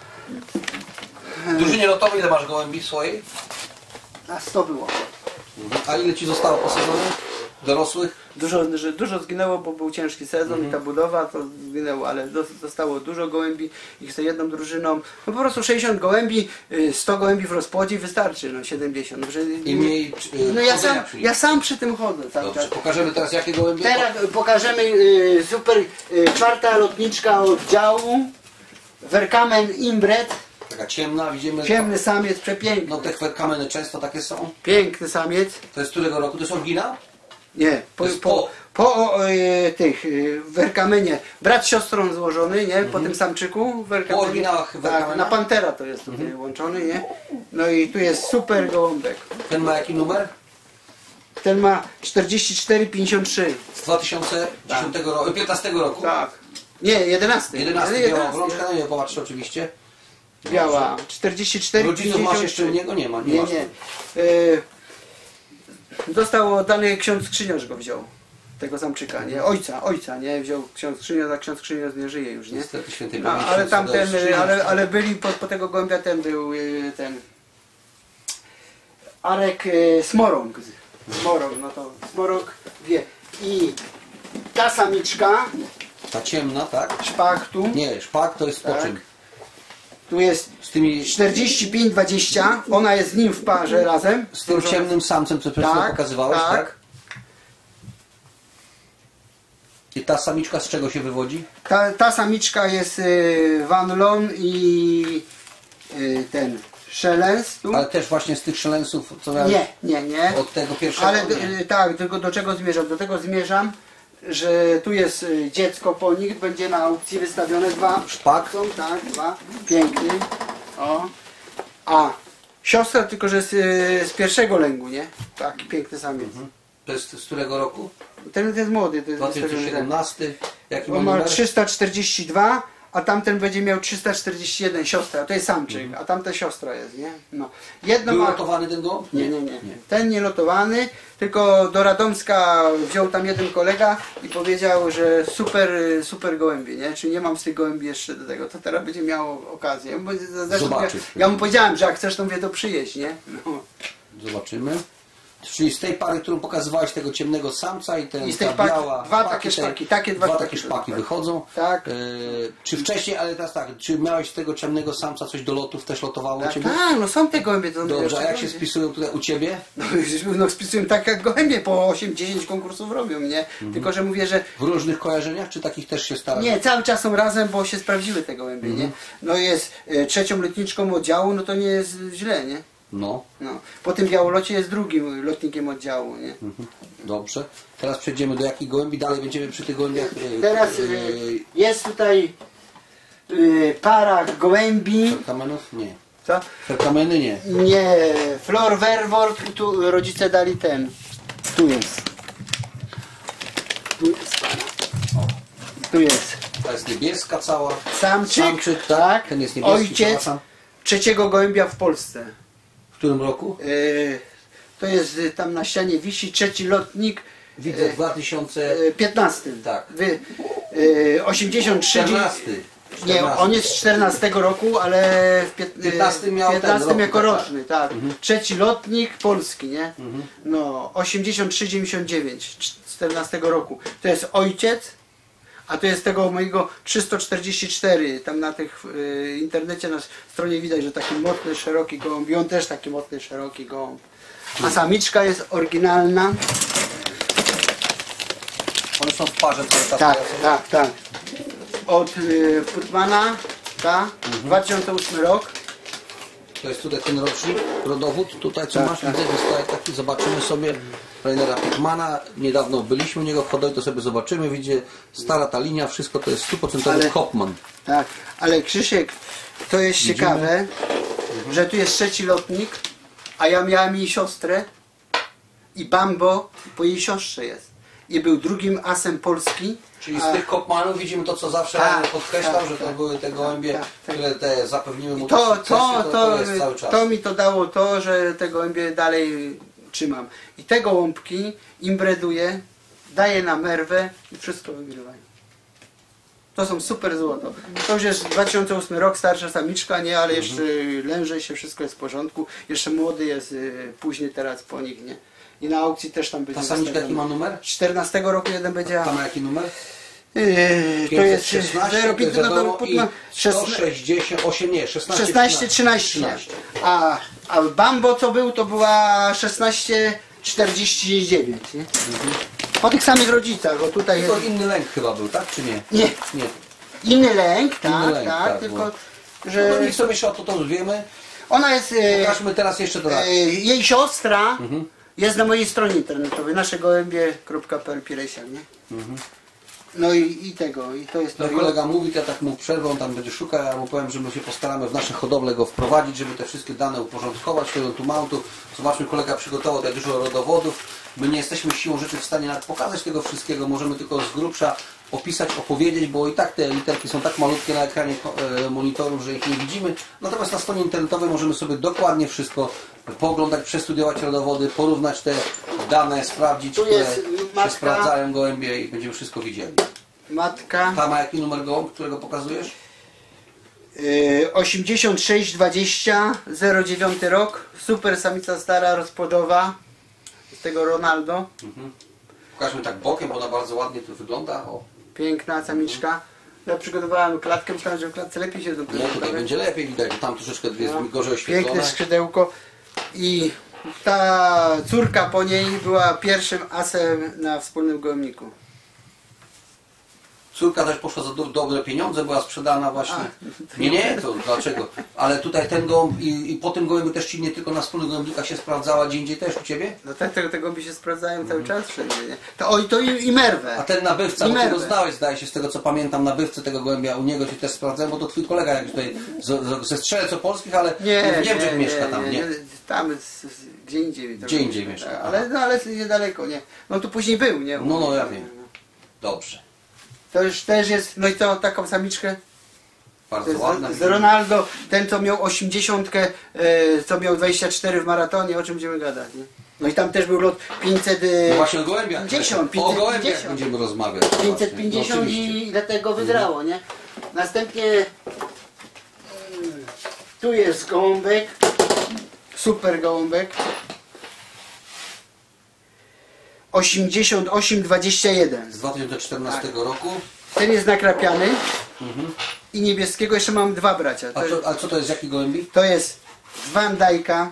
W drużynie lotowej ile masz gołębi swojej? A sto było. A ile Ci zostało po sezonie? Dorosłych? Dużo, że dużo zginęło, bo był ciężki sezon i ta budowa to zginęło, ale dos- zostało dużo gołębi, ich sobie jedną drużyną. No po prostu sześćdziesiąt gołębi, y, sto gołębi w rozpłodzie wystarczy, no siedemdziesiąt. Że, I mniej y, no ja chodzenia sam, przy nich. ja sam przy tym chodzę cały Dobrze, czas. pokażemy teraz jakie gołębie. Teraz pokażemy y, super y, czwarta lotniczka oddziału, Werkamen Inbred, Taka ciemna, widzimy. ciemny samiec, przepiękny. No te kameny często takie są. Piękny samiec. To jest z którego roku? To jest oryginał? Nie, po, To jest po, po- po o, e, tych e, Werkamenie. Brat z siostrą złożony, nie? Po tym samczyku. Werkamenie. Po oryginałach Tak, Werkamena? na Pantera to jest tutaj łączony, nie? No i tu jest super gołąbek. Ten ma jaki numer? Ten ma czterdzieści cztery pięćdziesiąt trzy. Z dwa tysiące dziesiątego roku, piętnastego roku? Tak. Nie, jedenasty. jedenasty, jedenasty. biała obrączka, no nie popatrzę oczywiście. Biała. czterdzieści cztery Rodziców pięćdziesiąt masz jeszcze u niego? Nie ma, nie, Nie, masz. nie. E, został oddany ksiądz Skrzyniarz go wziął. Tego samczyka, nie? Ojca, ojca, nie? Wziął ksiądz Skrzyniarz, a ksiądz Skrzyniarz nie żyje już, nie? Niestety świętej No, pamięci ale ksiądz tamten, Tadeusz Skrzyniarz. ale, ale byli po, po tego gołębia ten był y, ten Arek y, Smorąg. Smorok, no to smorok wie. I ta samiczka, Ta ciemna, tak? szpak tu, Nie, szpak to jest po Tak. czym? tu jest Z tymi, czterdzieści pięć dwadzieścia, ona jest z nim w parze razem. z tym ciemnym samcem, co przed chwilą Tak, pokazywałeś, tak. tak. I ta samiczka z czego się wywodzi? Ta, ta samiczka jest y, Van Loon i y, ten Szelens tu. Ale też właśnie z tych szelensów, co miałeś Nie, nie, nie. od tego pierwszego? Ale d- nie. y, tak, tylko do czego zmierzam? Do tego zmierzam, że tu jest y, dziecko po nich, będzie na aukcji wystawione dwa. Szpak? Są, tak, dwa. Piękny. O. A siostra tylko, że z, y, z pierwszego lęgu, nie? Taki piękny samiec. To jest z którego roku? Ten, ten jest młody, to jest dwa tysiące wystawiony. siedemnasty. Jaki ma On ma numer? trzysta czterdzieści dwa, a tamten będzie miał trzysta czterdzieści jeden, siostra, to jest samczyk, a tamta siostra jest, nie? No. Jedno Był ma... lotowany ten gołąb? Nie, nie, nie, ten nie lotowany, tylko do Radomska wziął tam jeden kolega i powiedział, że super, super gołębie, nie? Czyli nie mam z tych gołębi jeszcze do tego, to teraz będzie miał okazję. Bo zresztą Zobaczyć. Ja, ja mu powiedziałem, że jak chcesz, to mówię, to przyjeść, nie? No. Zobaczymy. Czyli z tej pary, którą pokazywałeś, tego ciemnego samca i ten I z tej ta paki- biała... dwa szpaki, takie te- szpaki, takie dwa dwa szpaki. takie szpaki wychodzą. Tak. E, czy wcześniej, ale teraz tak, czy miałeś z tego ciemnego samca coś do lotów, też lotowało u Tak, Ciebie? tak, no są te gołębie. To Dobrze, a jak się gołębie. spisują tutaj u Ciebie? No, no spisują tak jak gołębie, po osiem dziesięć konkursów robią, nie? Mhm. Tylko, że mówię, że W różnych kojarzeniach, czy takich też się starasz? nie, cały czas są razem, bo się sprawdziły te gołębie, Mhm. nie? No jest e, trzecią lotniczką oddziału, no to nie jest źle, nie? No, No. Po tym białolocie jest drugim lotnikiem oddziału, nie? mhm. Dobrze. Teraz przejdziemy do jakich gołębi? Dalej będziemy przy tych gołębiach... e, Teraz e, e, jest tutaj e, para gołębi, Ferkamenów? Nie. co? Ferkameny? Nie. Nie, Flor Verwort, tu rodzice dali ten, tu jest. Tu jest para. Tu jest. Ta jest niebieska cała. Samczyk, Samczyk, tak, Ten jest niebieski. ojciec przepraszam. trzeciego gołębia w Polsce. W którym roku? E, to jest e, tam na ścianie wisi trzeci lotnik Widzę e, dwa tysiące e, piętnastym. Tak. Wy, e, osiemdziesiąt trzy. czternasty. Nie, on jest z czternastego roku, ale w pięt- piętnastym miał ten piętnastym rok, jako tak, roczny, tak. Trzeci lotnik polski, nie? Mhm. No, osiemdziesiąt trzy dziewięćdziesiąt dziewięć, czternastego roku. To jest ojciec, a to jest tego mojego trzysta czterdzieści cztery. Tam na tych y, internecie na stronie widać, że taki mocny, szeroki gołąb. I on też taki mocny, szeroki gołąb. A samiczka jest oryginalna. One są w parze cały czas. Tak, tak, tak. Od y, Putmana, ta, Mhm. dwa tysiące ósmy rok. To jest tutaj ten rocznik, rodowód. Tutaj co Tak, masz, tak. widzę, wystaje taki. Zobaczymy sobie Rainera Pittmana. Niedawno byliśmy u niego w hodowli, to sobie zobaczymy. Widzicie, stara ta linia, wszystko to jest stuprocentowy Ale- Kopman. Tak, ale Krzysiek, to jest ciekawe, że tu jest trzeci lotnik, a ja miałem jej siostrę i Bambo po jej siostrze jest. I był drugim asem Polski. Czyli z a tych Kopmanów widzimy to, co zawsze Tak, Rainer podkreślał, tak, że to tak, były te gołębie, tak, tak. które te zapewniły mu to, te to, sukcesy, to, to jest cały czas. to mi to dało to, że te gołębie dalej trzymam. I te gołąbki imbreduję, daję na merwę i wszystko wygrywają. To są super złoto. To już jest dwa tysiące ósmy rok, starsza samiczka, nie, ale jeszcze lęże się, wszystko jest w porządku. Jeszcze młody jest y, później teraz po nich, nie. I na aukcji też tam będzie Ta samiczka jaki wystawiony. ma numer? czternastego roku jeden będzie. Ta ma jaki numer? Yy, to jest pięćset zero pięć, szesnaście, no to wiadomo, i Putman- sto sześćdziesiąt osiem, nie, szesnaście, szesnaście trzynaście. A, a Bambo co był, to była szesnaście czterdzieści dziewięć. Nie? Po tych samych rodzicach, bo tutaj Tylko jest inny lęk chyba był, tak czy nie? nie, Nie. inny lęk, tak, Inny lęk, tak, tak, tylko bo- że No to niech sobie jeszcze o to, to już wiemy. ona jest, e, Pokażmy teraz jeszcze to raz. e, jej siostra Mhm. jest na mojej stronie internetowej, naszegołębie kropka p l Piresiak, nie? No i, i tego, i to jest No to. kolega mówi, to ja tak mu przerwę, on tam będzie szukał, ja mu powiem, że my się postaramy w nasze hodowle go wprowadzić, żeby te wszystkie dane uporządkować, tego tu małtu. Zobaczmy, kolega przygotował tutaj dużo rodowodów. My nie jesteśmy siłą rzeczy w stanie nawet pokazać tego wszystkiego, możemy tylko z grubsza opisać, opowiedzieć, bo i tak te literki są tak malutkie na ekranie e, monitorów, że ich nie widzimy. Natomiast na stronie internetowej możemy sobie dokładnie wszystko pooglądać, przestudiować rodowody, porównać te dane, sprawdzić, Tu które jest się matka. sprawdzają gołębie i będziemy wszystko widzieli. Matka Ta ma jaki numer gołąb, którego pokazujesz? Yy, osiemdziesiąt sześć dwadzieścia, zero dziewiąty rok, super samica stara, rozpłodowa, tego Ronaldo. Mhm. Pokażmy tak bokiem, bo ona bardzo ładnie tu wygląda. O. Piękna samiczka. Ja przygotowałem klatkę, myślałem, że w klatce lepiej się No doprezentować. tutaj będzie lepiej widać, bo tam troszeczkę jest No, gorzej oświetlone. piękne skrzydełko i ta córka po niej była pierwszym asem na wspólnym gołębniku. Córka też poszła za do, dobre pieniądze, była sprzedana właśnie. A, nie, nie, to dlaczego? Ale tutaj ten gołąb i, i po tym gołębiu też ci nie tylko na wspólnych gołębnikach się sprawdzała, gdzie indziej też u Ciebie? No te, tego, tego by się sprawdzają cały czas wszędzie, nie? To, o, i to i, i merwę. A ten nabywca, I bo Ty go merwę. znałeś, zdaje się, z tego co pamiętam, nabywcę tego gołębia, u niego się też sprawdzałem, bo to Twój kolega jak tutaj z, z, ze Strzelec Opolskich, ale Nie, w Niemczech nie, mieszka nie, tam, nie? nie, tam z, z, gdzie indziej. Gdzie indziej mieszka, Tak, ale, no, ale niedaleko, nie? No tu później był, nie? No, no, ja wiem. Dobrze. To już też jest, no i to taką samiczkę. To Bardzo jest ładna. z, z Ronaldo, ten co miał osiemdziesiątkę, e, co miał dwadzieścia cztery w maratonie, o czym będziemy gadać, nie? No i tam też był lot pięćset No właśnie o gołębiach. pięćdziesiąt, O gołębiach pięćset pięćdziesiąt. będziemy rozmawiać. pięćset właśnie. pięćdziesiąt No, oczywiście. i dlatego wygrało, nie? Następnie mm, tu jest gołąbek, super gołąbek, osiemdziesiąt osiem dwadzieścia jeden. Z dwa tysiące czternastego roku. Ten jest nakrapiany Mhm. i niebieskiego jeszcze mam dwa bracia. A, To, to, a co to jest, jaki gołębi? to jest Van Dijk'a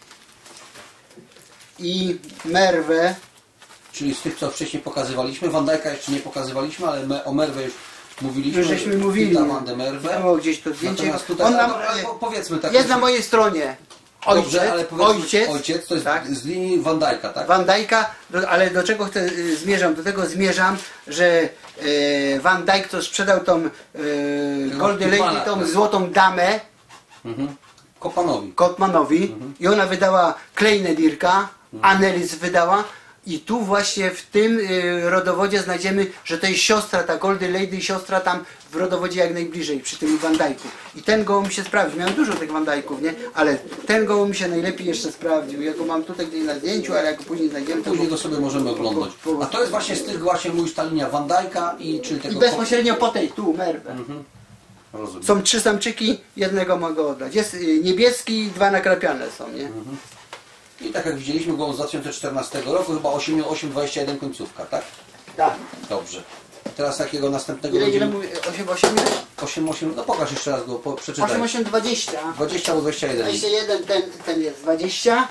i Merwę. Czyli z tych, co wcześniej pokazywaliśmy. Van Dijk'a jeszcze nie pokazywaliśmy, ale me, o Merwę już mówiliśmy. Już żeśmy mówili. Tam Van de Merwę. Było gdzieś to zdjęcie. Natomiast tutaj, On a, nam, dobra, ale po- powiedzmy tak. jest na mojej stronie. Ojciec, Dobrze, ale powiedzmy, ojciec, ojciec to jest tak? z linii Van Dijk'a, tak? Van Dijk'a, do, ale do czego chcę, y, zmierzam? Do tego zmierzam, że y, Van Dijk to sprzedał tą y, Golden Kotmana, Lady, tą tak. złotą damę Mhm. Kopanowi. Kotmanowi Mhm. i ona wydała Kleine Dirka, Annelies wydała i tu właśnie w tym y, rodowodzie znajdziemy, że to jest siostra, ta Golden Lady siostra tam w rodowodzie jak najbliżej przy tym Van Dijku. I ten gołąb mi się sprawdził. Miałem dużo tych Van Dijków, nie? Ale ten gołąb mi się najlepiej jeszcze sprawdził. Ja go mam tutaj gdzieś na zdjęciu, ale jak go później znajdziemy, to Później go sobie możemy oglądać. A to jest właśnie z tych właśnie, mówisz, ta linia Van Dijk'a i czyli i tego... bezpośrednio po tej, tu, Merwę. Mhm. Rozumiem. Są trzy samczyki, jednego mogę oddać. Jest y, niebieski i dwa nakrapiane są, nie? Mhm. I tak jak widzieliśmy, było z dwa tysiące czternastego roku, chyba osiem osiem dwadzieścia jeden końcówka, tak? Tak. Dobrze. Teraz takiego następnego Ile, ile będziemy... mówię? osiem osiem? osiem osiem, no pokaż jeszcze raz go, po, przeczytaj. osiem osiem dwadzieścia. dwadzieścia albo dwadzieścia jeden. dwadzieścia jeden, ten, ten jest dwadzieścia.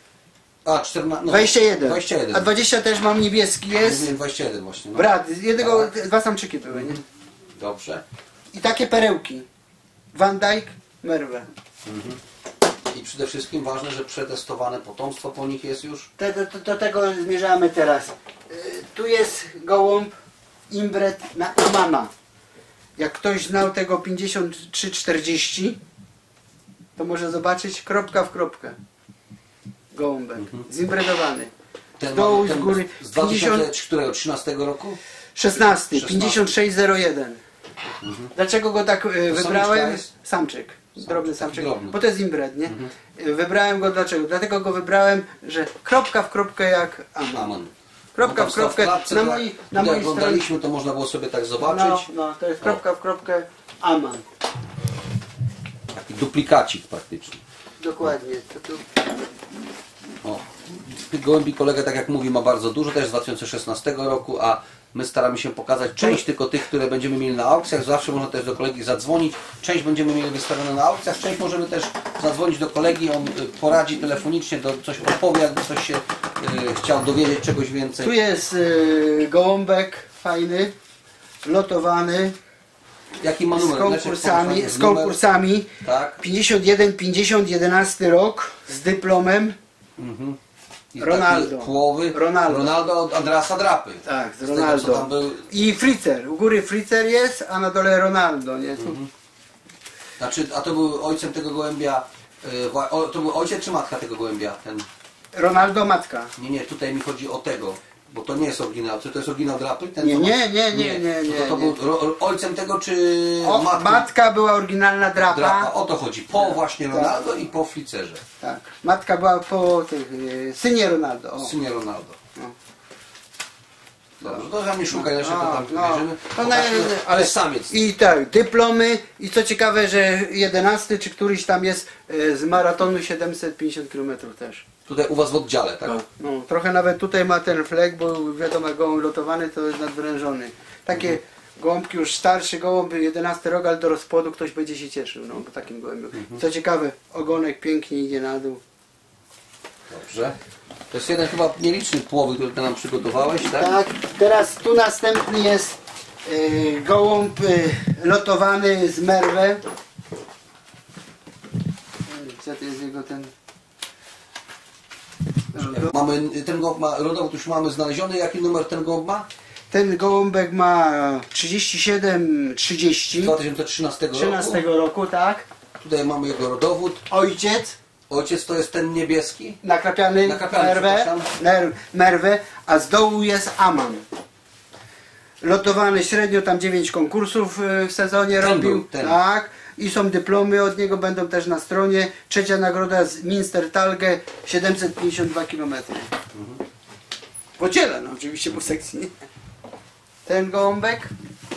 A, czternaście, no, dwadzieścia jeden. dwadzieścia jeden. A dwadzieścia też mam niebieski jest. Mówiłem dwadzieścia jeden właśnie. No. Brat, z jednego, Tak. dwa samczyki były, nie? Dobrze. I takie perełki. Van Dijk, Merwę. Mhm. I przede wszystkim ważne, że przetestowane potomstwo po nich jest już. Do, do, do tego zmierzamy teraz. Y, tu jest gołąb imbret na Amana. Jak ktoś znał tego pięćdziesiąt trzy czterdzieści, to może zobaczyć kropka w kropkę. Gołąbek. Zimbredowany. Ten, Z dołu, ten z góry. z dwa tysiące trzynastego roku? szesnasty, pięćdziesiąt sześć zero jeden. Mhm. Dlaczego go tak y, To wybrałem? samiczka jest? Samczyk. Drobny taki samczyk. drobny. Bo to jest imbred, nie? Mhm. Y, Wybrałem go dlaczego? Dlatego go wybrałem, że kropka w kropkę jak Aman. Amen. Kropka No w tam kropkę. klatce, Na to mojej, jak na tutaj mojej stronie. oglądaliśmy, to można było sobie tak No, zobaczyć. no, to jest kropka w kropkę Aman. Taki duplikacik praktycznie. Dokładnie. To tu... O. Tych gołębi kolega, tak jak mówi, ma bardzo dużo, też z dwa tysiące szesnastego roku, a my staramy się pokazać część tylko tych, które będziemy mieli na aukcjach. Zawsze można też do kolegi zadzwonić. Część będziemy mieli wystawione na aukcjach, część możemy też zadzwonić do kolegi, on y, poradzi telefonicznie, do, coś podpowie, jakby ktoś się y, chciał dowiedzieć czegoś więcej. tu jest y, gołąbek fajny, lotowany, Jaki ma z numer? konkursami, Leczek, z numer? konkursami. Tak. pięćdziesiąt jeden pięćdziesiąt jedenasty rok z dyplomem. Mhm. I Ronaldo. taki Płowy. Ronaldo. Ronaldo od Andreasa Drapy. Tak, z Z tego, co Ronaldo. tam był. I Fritzer. U góry Fritzer jest, a na dole Ronaldo, nie? Tu. Mhm. Znaczy, a to był ojcem tego gołębia, y, wa- o, to był ojciec czy matka tego gołębia? Ten, Ronaldo matka. nie, nie, tutaj mi chodzi o tego, bo to nie jest oryginał. Czy to jest oryginał Drapy? Ten, Nie, co ma- nie, nie, nie, nie, To, to, to nie. był ro, ojcem tego, czy O, matką? matka była oryginalna drapa. Drapa, o to chodzi. Po właśnie Tak. Ronaldo i po Flicerze. Tak. Matka była po tych, y, synie Ronaldo. O. Synie Ronaldo. No. Dobrze, to tam nie szukaj, jeszcze to tam no. bierzemy. To na, ale samiec. I tak, dyplomy i co ciekawe, że jedenasty czy któryś tam jest z maratonu siedemset pięćdziesiąt kilometrów też. Tutaj u was w oddziale, tak? No, no, trochę nawet tutaj ma ten flek, bo wiadomo, gołąb lotowany to jest nadwrężony. Takie mhm. gołąbki, już starszy gołąb, jedenasty rok, ale do rozpłodu ktoś będzie się cieszył, no, po takim gołębiu. Mhm. Co ciekawe, ogonek pięknie idzie na dół. Dobrze. To jest jeden chyba nieliczny płowy, który ty nam przygotowałeś, tak? Tak, teraz tu następny jest yy, gołąb yy, lotowany z Merwę. Co to jest jego ten... Mamy, ten gołąb ma, rodowód już mamy znaleziony, jaki numer ten gołąb ma? Ten gołąbek ma trzydzieści siedem trzydzieści. dwa tysiące trzynastego roku. trzynastego roku, tak. Tutaj mamy jego rodowód. Ojciec. Ojciec to jest ten niebieski. Nakrapiany, Nakrapiany merwę, ner, merwę, a z dołu jest Aman. Lotowany średnio tam dziewięć konkursów w sezonie ten robił. Był, ten. Tak. I są dyplomy od niego, będą też na stronie. Trzecia nagroda z Minstertalge, siedemset pięćdziesiąt dwa kilometry. Mhm. W oddziale, no oczywiście po sekcji. Nie? Ten gołąbek.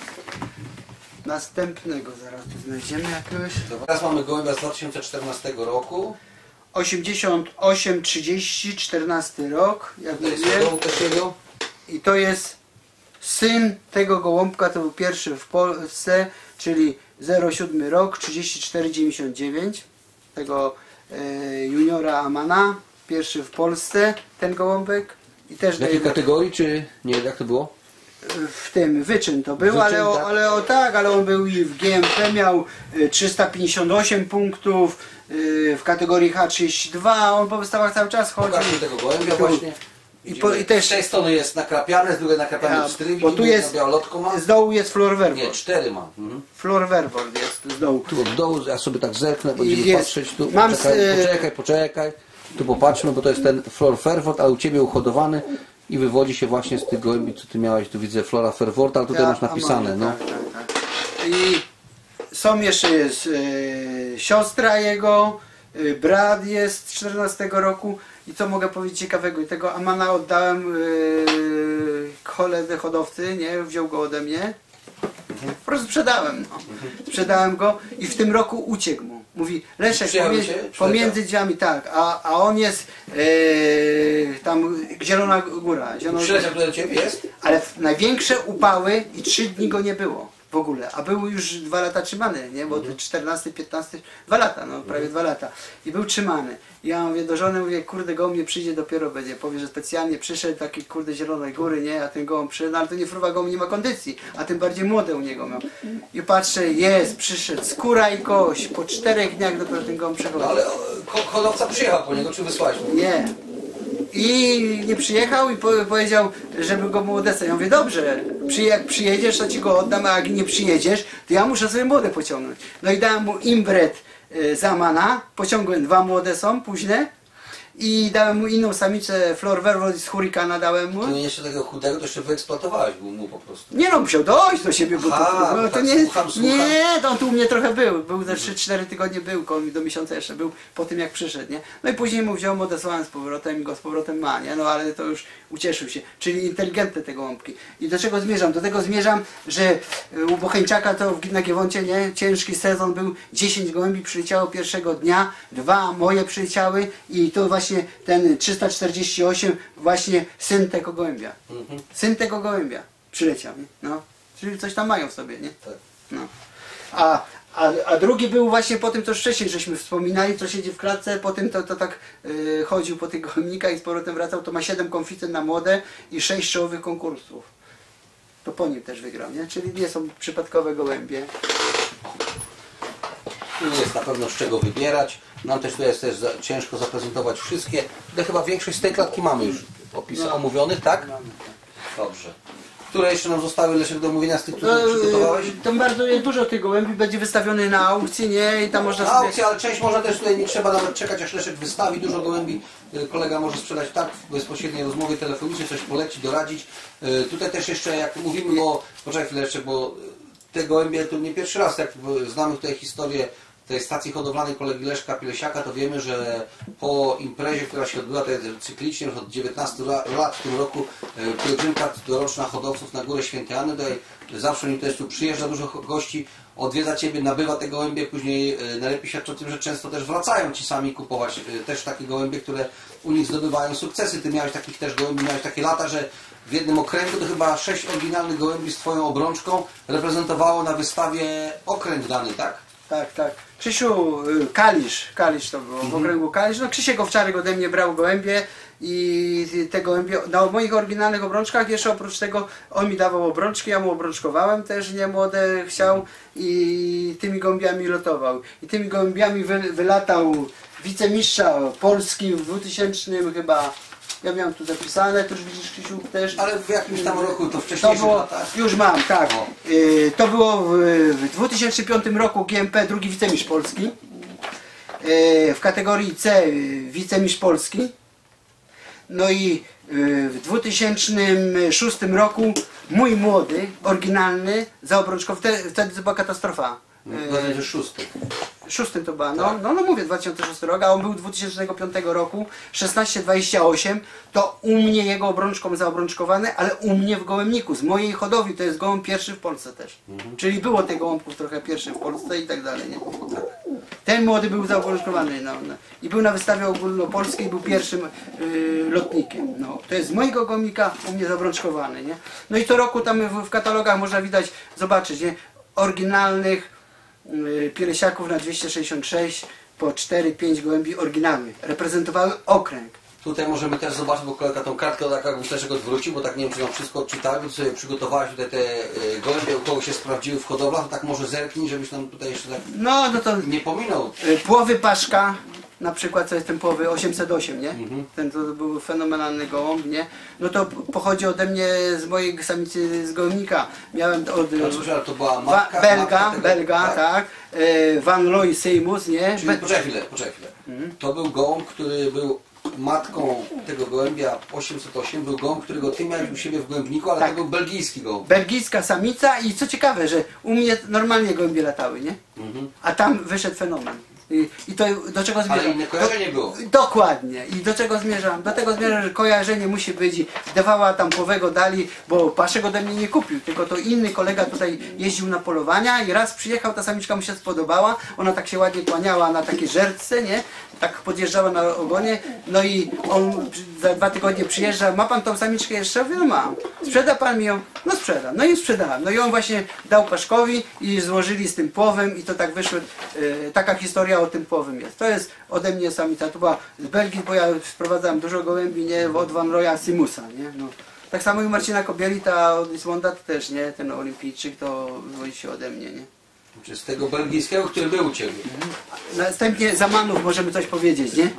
Następnego zaraz tu znajdziemy jakiegoś. Teraz mamy gołębia z dwa tysiące czternastego roku. osiemdziesiąt osiem trzydzieści, czternasty rok. Jak To jest mówiłem. gołąb też jego. I to jest syn tego gołąbka, to był pierwszy w Polsce, czyli zero siedem rok, trzydzieści cztery dziewięćdziesiąt dziewięć. Tego e, juniora Amana, pierwszy w Polsce, ten gołąbek. I też W jakiej daje, kategorii, czy nie, jak to było? w tym wyczyn to był, Wyczyn, ale, o, tak. ale o tak, ale on był i w G M P, miał e, trzysta pięćdziesiąt osiem punktów, e, w kategorii H trzydzieści dwa, on po wystawach cały czas chodzi. Pokażmy tego gołębia Tu. właśnie. I, po, i też Z tej strony jest nakrapiane, z drugiej nakrapiane Ja, w strywi, bo tu jest białolotko ma. z dołu jest Flor Nie, Verboord. cztery ma. Mhm. Flor Verboord jest z dołu. Tu od dołu, ja sobie tak zerknę, będziemy Jest. patrzeć tu. Mam Poczekaj, z- poczekaj, poczekaj. Tu popatrzmy, bo to jest ten Flor Vervoort, ale u Ciebie uhodowany i wywodzi się właśnie z tych gołębi, co Ty miałeś. Tu widzę Flora Vervoort, ale tutaj Ja, masz napisane. a No. może, tak, tak, tak. I są jeszcze jest e, siostra jego, e, brat jest z czternastego roku. I co mogę powiedzieć ciekawego? I tego Amana oddałem e, koledze hodowcy, nie? Wziął go ode mnie. Po prostu sprzedałem. No. Sprzedałem go i w tym roku uciekł mu. Mówi, Leszek, Przyjechał pomiędzy, się? pomiędzy drzwiami, tak, a, a on jest e, tam Zielona Góra. Zielona Przyleciał tutaj do Ciebie, jest? Ale w największe upały i trzy dni go nie było w ogóle, a był już dwa lata trzymany, nie? Bo Mhm. czternasty, piętnasty, dwa lata, no prawie dwa lata. I był trzymany. I ja mówię do żony, mówię, kurde, gołąb nie przyjdzie, dopiero będzie. Powie, że specjalnie przyszedł taki kurde Zielonej Góry, nie? A ten gołąb przyszedł, no, ale to nie fruwa gołąb, nie ma kondycji, a tym bardziej młode u niego miał. I patrzę, jest, przyszedł, skóra i kość. Po czterech dniach dopiero ten gołąb przechodzi. No ale o, ho- hodowca przyjechał po niego, czy wysłałeś mu? Nie. I nie przyjechał i po, powiedział, żeby go mu odesłać. Ja mówię, dobrze, przy, jak przyjedziesz, to ci go oddam, a jak nie przyjedziesz, to ja muszę sobie młode pociągnąć. No i dałem mu imbret y, z Amana, pociągłem, dwa młode są, późne. I dałem mu inną samicę, Flor Vervoort z Hurricana dałem mu. Ty nie jeszcze tego chudego, to jeszcze wyeksploatowałeś mu, mu po prostu. Nie no, musiał dojść do siebie, bo Aha, to, no, to tak, nie, słucham, słucham. nie, to on tu u mnie trochę był, był ze trzy cztery tygodnie był, koło mi do miesiąca jeszcze był, po tym jak przyszedł, nie? No i później mu wziąłem, odesłałem z powrotem i go z powrotem ma, nie? No ale to już ucieszył się, czyli inteligentne te gołąbki. I do czego zmierzam? Do tego zmierzam, że u Bocheńczaka to w- na Giewoncie, nie? Ciężki sezon był, dziesięć gołębi przyleciało pierwszego dnia, dwa moje przyleciały i to właśnie ten trzysta czterdzieści osiem, właśnie syn tego gołębia. Mhm. Syn tego gołębia przyleciał, nie? No. Czyli coś tam mają w sobie, nie? Tak. No. A, a, a drugi był właśnie po tym, co już wcześniej żeśmy wspominali, co siedzi w klatce, po tym to, to tak yy, chodził po tych gołębnikach i z powrotem wracał, to ma siedem konficen na młode i sześć czołowych konkursów. To po nim też wygrał, nie? Czyli nie są przypadkowe gołębie. Tu jest na pewno z czego wybierać. Nam też tu jest też za, ciężko zaprezentować wszystkie. Tutaj chyba większość z tej klatki mamy już opisy No. omówionych, tak? Dobrze. Które jeszcze nam zostały, Leszek, do omówienia z tych, które No, przygotowałeś? yy, tam bardzo dużo tych gołębi będzie wystawiony na aukcji, nie? I tam można Na sobie... aukcję, ale część można też tutaj, nie trzeba nawet czekać, aż Leszek wystawi. Dużo gołębi y, kolega może sprzedać tak w bezpośredniej rozmowie telefonicznej, coś polecić, doradzić. Y, Tutaj też jeszcze, jak mówimy, bo poczekaj chwilę jeszcze, bo te gołębie to nie pierwszy raz, jak znamy tutaj historię tej stacji hodowlanej kolegi Leszka Pielesiaka, to wiemy, że po imprezie, która się odbyła tutaj cyklicznie już od dziewiętnastu lat w tym roku, pielgrzymka doroczna hodowców na Górę Świętej Anny, tutaj zawsze mi też tu przyjeżdża dużo gości, odwiedza Ciebie, nabywa te gołębie, później najlepiej świadczy o tym, że często też wracają Ci sami kupować też takie gołębie, które u nich zdobywają sukcesy. Ty miałeś takich też gołębi, miałeś takie lata, że w jednym okręgu to chyba sześć oryginalnych gołębi z Twoją obrączką reprezentowało na wystawie okręg dany, tak? Tak, tak. Krzysiu, Kalisz, Kalisz to było, w Mhm. okręgu Kalisz. No Krzysiek Owczarek ode mnie brał gołębie i te gołębie, na moich oryginalnych obrączkach jeszcze oprócz tego on mi dawał obrączki, ja mu obrączkowałem też, nie młode chciał i tymi gołębiami lotował. I tymi gołębiami wy, wylatał wicemistrza Polski w dwutysięcznym chyba, ja miałem tu zapisane, to już widzisz Krzysiu też. Ale w jakimś tam roku, to To wcześniejszych było, latach. już mam, tak. O. Y, to było w, w dwa tysiące piątym roku G M P, drugi wicemistrz Polski. Y, w kategorii C y, wicemistrz Polski. No i y, w dwa tysiące szóstym roku mój młody, oryginalny, zaobrączkował, wtedy, wtedy to była katastrofa. dwa tysiące szósty. Szóstym to była, no, Tak. no, no mówię, dwa tysiące szósty rok, a on był dwa tysiące piątego roku, szesnaście dwadzieścia osiem, to u mnie jego obrączką zaobrączkowane, ale u mnie w gołębniku, z mojej hodowli, to jest gołąb pierwszy w Polsce też. Mhm. Czyli było tych gołąbków trochę pierwszy w Polsce i tak dalej, nie? Ten młody był zaobrączkowany, no, no. I był na wystawie ogólnopolskiej, był pierwszym y, lotnikiem, no. To jest z mojego gołębnika u mnie zaobrączkowany, nie? No i co roku tam w, w katalogach można widać, zobaczyć, nie? Oryginalnych Pielesiaków na dwieście sześćdziesiąt sześć po cztery pięć gołębi oryginalnych. Reprezentowały okręg. Tutaj możemy też zobaczyć, bo kolega tą kartkę tak jak Leszek odwrócił, bo tak nie wiem, czy nam wszystko odczytałem, więc sobie przygotowałaś tutaj te y, gołębie, u kogo się sprawdziły w hodowlach, to tak może zerknij, żebyś nam tutaj jeszcze tak No, no to nie pominął. y, płowy Paszka, na przykład, co jest ten płowy osiemset osiem, nie? Mhm. Ten to był fenomenalny gołąb, nie? No to p- pochodzi ode mnie z mojej samicy z gołębnika. Miałem od Ale słyszę, ale to była wa, matka, Belga, matka tego, Belga, tak. Y, Van Looy Seymour, nie? Czyli Be- poczekaj chwilę, poczekaj chwilę. Mhm. To był gołąb, który był matką tego gołębia osiemset osiem, był gołąb, którego ty miałeś u siebie w gołębniku, ale Tak. to był belgijski gołąb. Belgijska samica i co ciekawe, że u mnie normalnie gołębie latały, nie? Mhm. A tam wyszedł fenomen. I, i to do czego zmierzam? Ale inne kojarzenie było. Dokładnie. I do czego zmierzam? Do tego zmierzam, że kojarzenie musi być i dawała tam płowego dali, bo Paszek ode mnie nie kupił, tylko to inny kolega tutaj jeździł na polowania i raz przyjechał, ta samiczka mu się spodobała, ona tak się ładnie kłaniała na takiej żertce, nie? Tak podjeżdżała na ogonie, no i on za dwa tygodnie przyjeżdża, ma pan tą samiczkę jeszcze? Mówię, no mam. Sprzeda pan mi ją? No sprzedam. No i sprzedałem. No i on właśnie dał Paszkowi i złożyli z tym płowem i to tak wyszło, e, taka historia o tym płowym jest. To jest ode mnie samica, to była z Belgii, bo ja sprowadzałem dużo gołębi, nie? Od Van Looya Seymoura, nie? No. Tak samo i Marcina Kobielita od Lismonda też, nie? Ten olimpijczyk to wywodzi się ode mnie, nie? Czy z tego belgijskiego, który był u ciebie. Następnie Zamanów możemy coś powiedzieć, nie?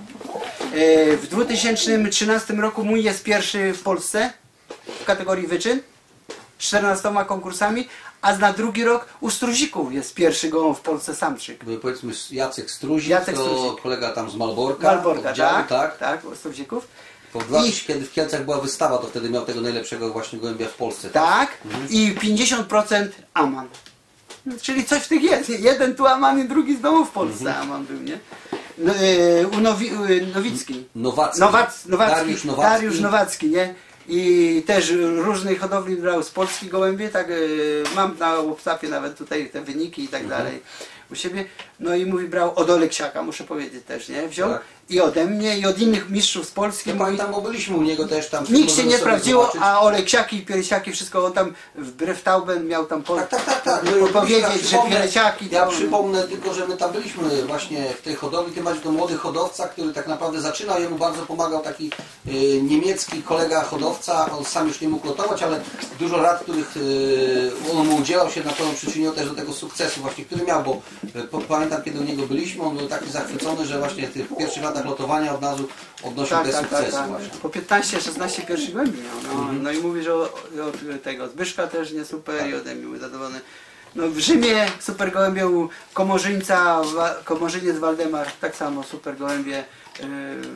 E, w dwa tysiące trzynastym roku mój jest pierwszy w Polsce w kategorii wyczyn, czternastoma konkursami, a na drugi rok u Struzików jest pierwszy gołąb w Polsce samczyk. Był, powiedzmy Jacek Jacek Struzik, to Struzik. kolega tam z Malborka, Malborka, oddziału, tak, tak? tak, u Struzików. Po dwa, I- kiedy w Kielcach była wystawa, to wtedy miał tego najlepszego właśnie gołębia w Polsce. Tak, i pięćdziesiąt procent Aman. Czyli coś w tych jest. nie? Jeden tu Aman i drugi z domu w Polsce Aman był, nie? No, e, u Nowi, e, Nowicki. Nowacki. Nowac, Nowacki. Dariusz Nowacki. Dariusz Nowacki, nie? I też różnej hodowli brał z Polski gołębie, tak e, mam na WhatsAppie nawet tutaj te wyniki i tak dalej u siebie. No i mówi brał od Oleksiaka, muszę powiedzieć też, nie? Wziął Tak. i ode mnie i od innych mistrzów z Polski. Ja mówi, pamiętam, bo byliśmy u niego też tam. Nic się możemy nie sobie sprawdziło, zobaczyć. a Oleksiaki i Pielesiaki, wszystko on tam wbrew Tauben miał tam po, Tak, tak, tak, tak. po, No, powiedzieć, ja że przypomnę- Pielesiaki... Ja to- przypomnę tylko, że my tam byliśmy właśnie w tej hodowli, tym bardziej to młody hodowca, który tak naprawdę zaczynał, jemu bardzo pomagał taki y, niemiecki kolega hodowca, on sam już nie mógł lotować, ale dużo rad, których y, on mu udzielał, się na pewno przyczyniło też do tego sukcesu właśnie, który miał, bo y, po, pamiętam, kiedy u niego byliśmy, on był taki zachwycony, że właśnie w tych pierwszych latach lotowania od razu odnosił Tak, te tak, tak, sukcesy tak. właśnie. Po piętnaście szesnaście pierwszych gołębi miał. No, no i mówi, że od, od tego Zbyszka też nie super i ode mnie był zadowolony. No w Rzymie super gołębie u Komorzyńca, Wa- Komorzyniec Waldemar, tak samo super gołębie. Yy,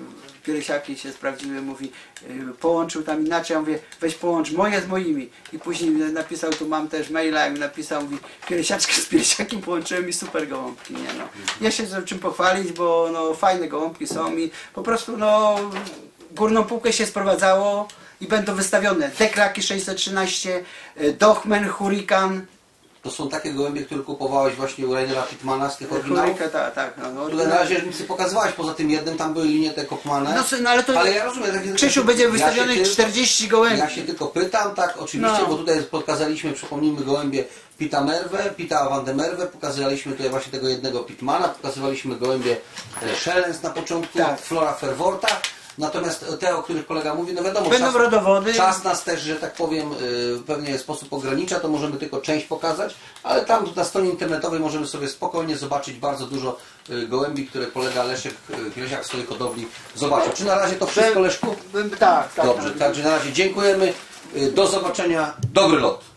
pielesiaki się sprawdziły, mówi, y, połączył tam inaczej, ja mówię, weź połącz moje z moimi. I później napisał, tu mam też maila, i mi napisał, mówi, pielesiaczkę z pielesiakiem połączyłem i super gołąbki, nie no. Ja się z czym pochwalić, bo no fajne gołąbki są i po prostu no górną półkę się sprowadzało i będą wystawione Deklaki sześćset trzynaście, Dochmen, Hurrikan. To są takie gołębie, które kupowałeś właśnie u Rainera Pittmana z tych oryginałów? Hurrika, tak, tak. No, no, Tutaj na razie nic nie pokazywałeś, poza tym jednym tam były linie te kopmane. No, no ale to ale ja rozumiem, tak, Krzysiu, będzie ja wystawionych tylko, czterdzieści gołębi. Ja się tylko pytam, tak, oczywiście, No. bo tutaj pokazaliśmy, przypomnijmy, gołębie Pita Merwe, Pita van de Merwe, pokazaliśmy tutaj właśnie tego jednego Pittmana, pokazywaliśmy gołębie Schellens na początku, tak. Flora Ferworta. Natomiast te, o których kolega mówi, no wiadomo, będą czas, rodowody. czas nas też, że tak powiem, w pewien sposób ogranicza, to możemy tylko część pokazać, ale tam na stronie internetowej możemy sobie spokojnie zobaczyć bardzo dużo gołębi, które kolega Leszek Pielesiak w swojej hodowli zobaczył. Czy na razie to wszystko, Leszku? Tak, tak. Dobrze, także na razie dziękujemy, do zobaczenia, dobry lot.